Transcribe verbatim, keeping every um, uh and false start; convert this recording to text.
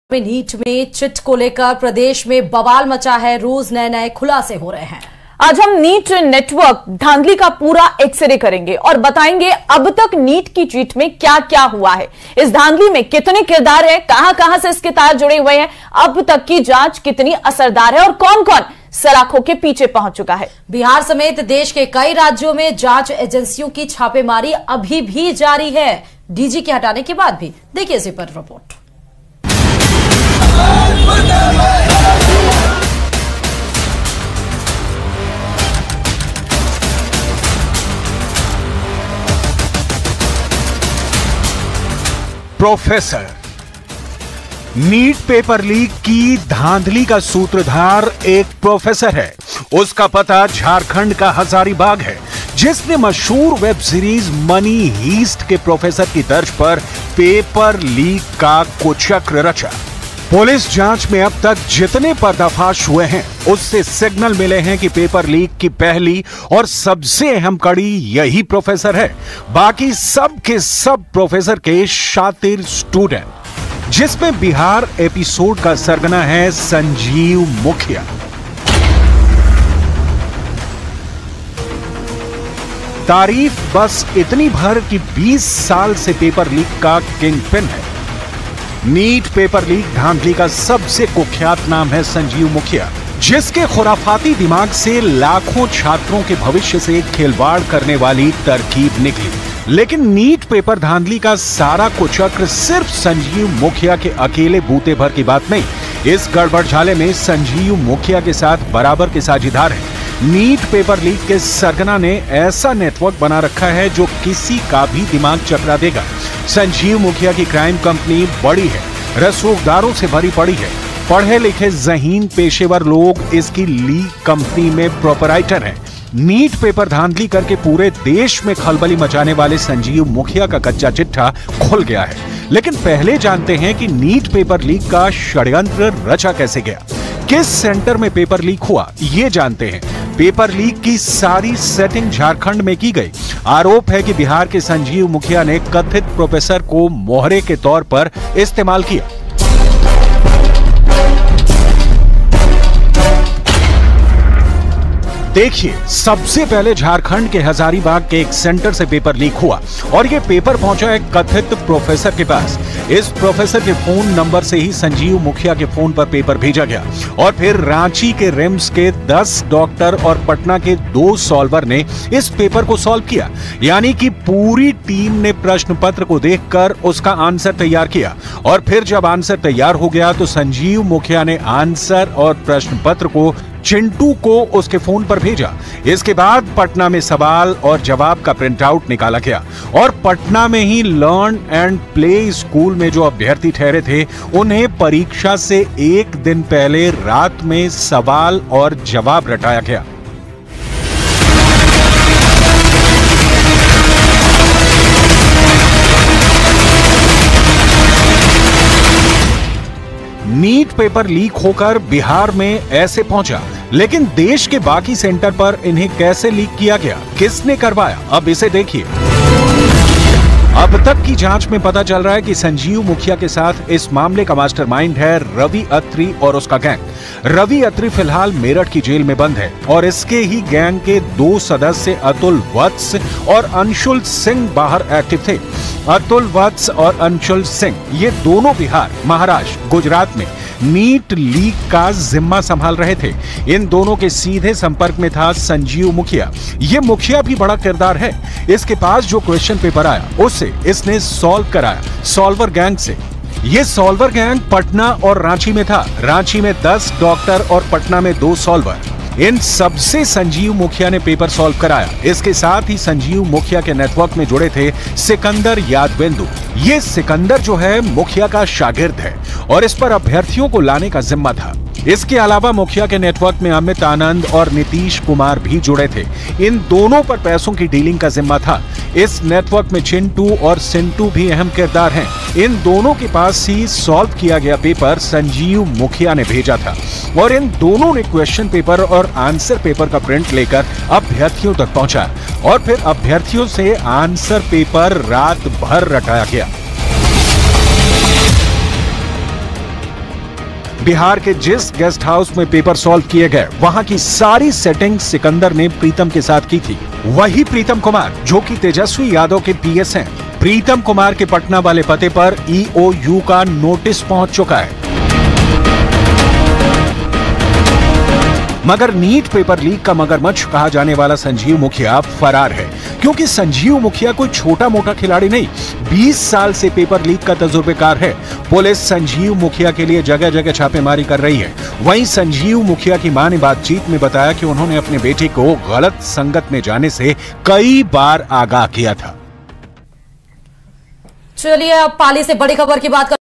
में नीट में चिट को लेकर प्रदेश में बवाल मचा है। रोज नए नए खुलासे हो रहे हैं। आज हम नीट नेटवर्क धांधली का पूरा एक्सरे करेंगे और बताएंगे अब तक नीट की चिट में क्या क्या हुआ है, इस धांधली में कितने किरदार हैं, कहां कहां से इसके तार जुड़े हुए हैं, अब तक की जांच कितनी असरदार है और कौन कौन सलाखों के पीछे पहुंच चुका है। बिहार समेत देश के कई राज्यों में जांच एजेंसियों की छापेमारी अभी भी जारी है। डीजी के हटाने के बाद भी देखिए इसी पर report. Professor NEET paper leak की धांधली का सूत्रधार एक प्रोफेसर है। उसका पता झारखंड का हजारीबाग है, जिसने मशहूर वेब सीरीज मनी हीस्ट के प्रोफेसर की तर्ज पर पेपर लीक का कुचक्र रचा। पुलिस जांच में अब तक जितने पर्दाफाश हुए हैं, उससे सिग्नल मिले हैं कि पेपर लीक की पहली और सबसे अहम कड़ी यही प्रोफेसर है। बाकी सब के सब प्रोफेसर के शातिर स्टूडेंट, जिसमें बिहार एपिसोड का सरगना है संजीव मुखिया। तारीफ बस इतनी भर कि बीस साल से पेपर लीक का किंग पिन है। नीट पेपर लीक धांधली का सबसे कुख्यात नाम है संजीव मुखिया, जिसके खुराफाती दिमाग से लाखों छात्रों के भविष्य से खिलवाड़ करने वाली तरकीब निकली। लेकिन नीट पेपर धांधली का सारा कुचक्र सिर्फ संजीव मुखिया के अकेले बूते भर की बात नहीं। इस गड़बड़झाले में संजीव मुखिया के साथ बराबर के साझीदार हैं। नीट पेपर लीक के सरगना ने ऐसा नेटवर्क बना रखा है जो किसी का भी दिमाग चकरा देगा। संजीव मुखिया की क्राइम कंपनी बड़ी है, रसूखदारों से भरी पड़ी है। पढ़े लिखे ज़हीन पेशेवर लोग इसकी लीक कंपनी में प्रोपराइटर हैं। नीट पेपर धांधली करके पूरे देश में खलबली मचाने वाले संजीव मुखिया का कच्चा चिट्ठा खुल गया है। लेकिन पहले जानते हैं कि नीट पेपर लीक का षड्यंत्र रचा कैसे गया, किस सेंटर में पेपर लीक हुआ, ये जानते हैं। पेपर लीक की सारी सेटिंग झारखंड में की गई। आरोप है कि बिहार के संजीव मुखिया ने कथित प्रोफेसर को मोहरे के तौर पर इस्तेमाल किया। देखिए, सबसे पहले झारखंड के हजारीबाग के एक सेंटर से पेपर लीक हुआ और ये पेपर पहुंचा एक कथित प्रोफेसर के पास। इस प्रोफेसर के फोन नंबर से ही संजीव मुखिया के फोन पर पेपर भेजा गया और फिर रांची के रिम्स के दस डॉक्टर और पटना के दो सॉल्वर ने इस पेपर को सॉल्व किया। यानी कि पूरी टीम ने प्रश्न पत्र को देखकर उसका आंसर तैयार किया और फिर जब आंसर तैयार हो गया तो संजीव मुखिया ने आंसर और प्रश्न पत्र को चिंटू को उसके फोन पर भेजा। इसके बाद पटना में सवाल और जवाब का प्रिंट आउट निकाला गया और पटना में ही लर्न एंड प्ले स्कूल में जो अभ्यर्थी ठहरे थे, उन्हें परीक्षा से एक दिन पहले रात में सवाल और जवाब रटाया गया। नीट पेपर लीक होकर बिहार में ऐसे पहुंचा, लेकिन देश के बाकी सेंटर पर इन्हें कैसे लीक किया गया, किसने करवाया, अब इसे देखिए। अब तक की जांच में पता चल रहा है कि संजीव मुखिया के साथ इस मामले का मास्टरमाइंड है रवि अत्री और उसका गैंग। रवि अत्री फिलहाल मेरठ की जेल में बंद है और इसके ही गैंग के दो सदस्य अतुल वत्स और अंशुल सिंह बाहर एक्टिव थे। अतुल वत्स और अंशुल सिंह ये दोनों बिहार, महाराष्ट्र, गुजरात में नीट लीक का जिम्मा संभाल रहे थे। इन दोनों के सीधे संपर्क में था संजीव मुखिया। ये मुखिया भी बड़ा किरदार है। इसके पास जो क्वेश्चन पेपर आया उससे इसने सॉल्व कराया सॉल्वर गैंग से। ये सॉल्वर गैंग पटना और रांची में था। रांची में दस डॉक्टर और पटना में दो सॉल्वर। इन सबसे संजीव मुखिया ने पेपर सॉल्व कराया। इसके साथ ही संजीव मुखिया के नेटवर्क में जुड़े थे सिकंदर यादवेंदु। ये सिकंदर जो है मुखिया का शागिर्द है और इस पर अभ्यर्थियों को लाने का जिम्मा था। इसके अलावा मुखिया के नेटवर्क में अमित आनंद और नीतीश कुमार भी जुड़े थे। इन दोनों पर पैसों की डीलिंग का जिम्मा था। इस नेटवर्क में चिंटू और सिंटू भी अहम किरदार हैं। इन दोनों के पास ही सॉल्व किया गया पेपर संजीव मुखिया ने भेजा था और इन दोनों ने क्वेश्चन पेपर और आंसर पेपर का प्रिंट लेकर अभ्यर्थियों तक पहुंचा और फिर अभ्यर्थियों से आंसर पेपर रात भर रटाया गया। बिहार के जिस गेस्ट हाउस में पेपर सॉल्व किए गए वहां की सारी सेटिंग सिकंदर ने प्रीतम के साथ की थी। वही प्रीतम कुमार जो कि तेजस्वी यादव के पीएस हैं। प्रीतम कुमार के पटना वाले पते पर ईओयू का नोटिस पहुंच चुका है। मगर नीट पेपर लीक का मगरमच्छ कहा जाने वाला संजीव मुखिया फरार है, क्योंकि संजीव मुखिया कोई छोटा मोटा खिलाड़ी नहीं, बीस साल से पेपर लीक का तजुर्बेकार है। पुलिस संजीव मुखिया के लिए जगह जगह छापेमारी कर रही है। वहीं संजीव मुखिया की मां ने बातचीत में बताया कि उन्होंने अपने बेटे को गलत संगत में जाने से कई बार आगाह किया था। चलिए अब पाली से बड़ी खबर की बात कर